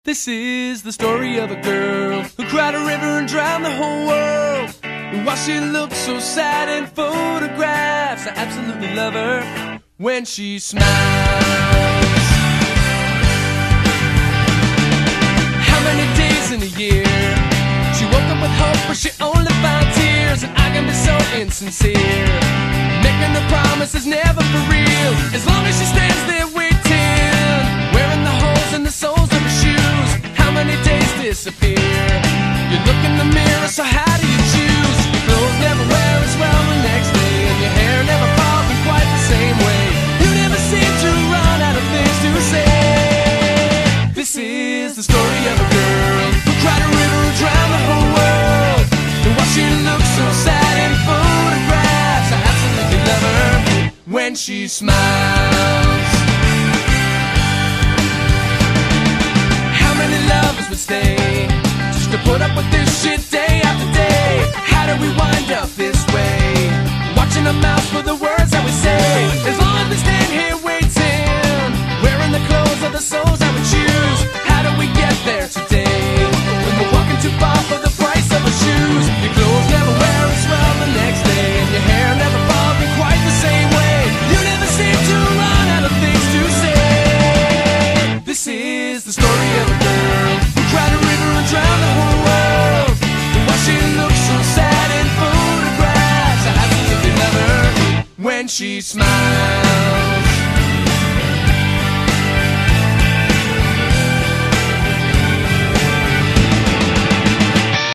This is the story of a girl who cried a river and drowned the whole world. And while she looks so sad in photographs, I absolutely love her when she smiles. How many days in a year she woke up with hope, but she only found tears? And I can be so insincere, making the promises never for real. As long as she stands there waiting, wearing the holes in the soles of her shoes. How many days disappear? You look in the mirror, so how do you choose? Your clothes never wear as well the next day, and your hair never falls in quite the same way. You never seem to run out of things to say. This is the story of a girl who cried a river and drowned the whole world. And while she looks so sad in photographs, I absolutely love her when she smiles. How many lovers would stay just to put up with this shit day after day? How do we wind up this way, watching our mouths for the words that we say? As long as we stand here waiting, wearing the clothes of the souls that we choose. How do we get there today when we're walking too far for the price of our shoes? Your clothes never wear as well the next day, and your hair never falls in quite the same way. You never seem to run out of things to say. This is the story of a girl who cried a river and drowned the whole world. And while she looks so sad in photographs, I absolutely love her when she smiles.